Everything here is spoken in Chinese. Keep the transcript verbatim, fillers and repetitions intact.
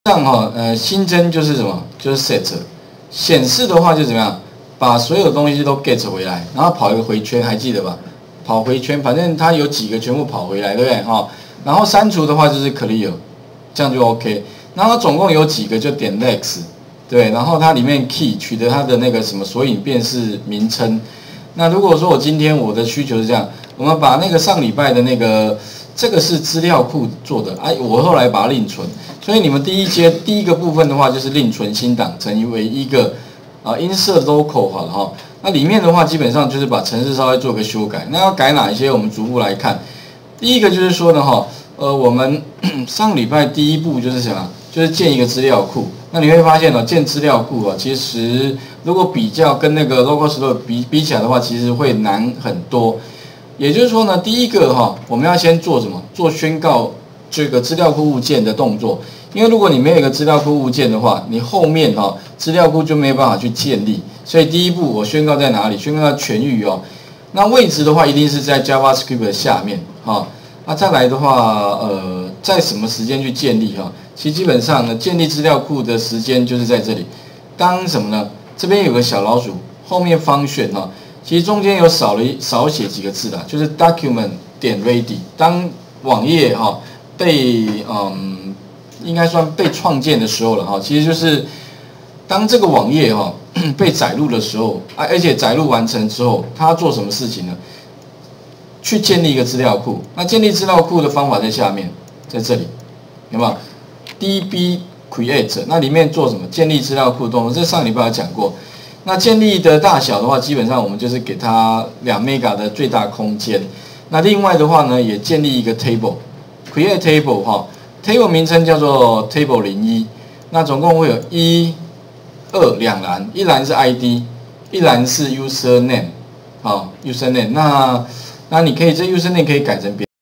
上哈，呃，新增就是什么？就是 set。显示的话就怎么样？把所有东西都 get 回来，然后跑一个回圈，还记得吧？跑回圈，反正它有几个全部跑回来，对不对？哈，然后删除的话就是 clear， 这样就 OK。然后它总共有几个就点 lex， 对，然后它里面 key 取得它的那个什么索引辨识名称。那如果说我今天我的需求是这样，我们把那个上礼拜的那个。这个是资料库做的，哎、啊，我后来把它另存，所以你们第一阶第一个部分的话，就是另存新档，成为一个啊 insert local 好了哈。那里面的话，基本上就是把程式稍微做个修改。那要改哪一些？我们逐步来看。第一个就是说呢，哈，呃，我们上礼拜第一步就是什么？就是建一个资料库。那你会发现呢，建资料库啊，其实如果比较跟那个 local store 比比起来的话，其实会难很多。也就是说呢，第一个哈，我们要先做什么？做宣告这个资料库物件的动作。因为如果你没有一个资料库物件的话，你后面哈资料库就没有办法去建立。所以第一步我宣告在哪里？宣告在全域哦。那位置的话，一定是在 JavaScript 的下面哈。那再来的话，呃，在什么时间去建立哈？其实基本上呢，建立资料库的时间就是在这里。当什么呢？这边有个小老鼠，后面function哈。其实中间有少了少写几个字啦，就是 document 点 ready。当网页哈被嗯应该算被创建的时候了哈，其实就是当这个网页哈被载入的时候啊，而且载入完成之后，它要做什么事情呢？去建立一个资料库。那建立资料库的方法在下面，在这里有没有 ？D B create 那里面做什么？建立资料库动作，这上礼拜有讲过。那建立的大小的话，基本上我们就是给它两 mega 的最大空间。那另外的话呢，也建立一个 table，create table 哈 ，table 名称叫做 table 零一。那总共会有一、二两栏，一栏是 I D， 一栏是 user name， 好 user name。那那你可以这 user name 可以改成别。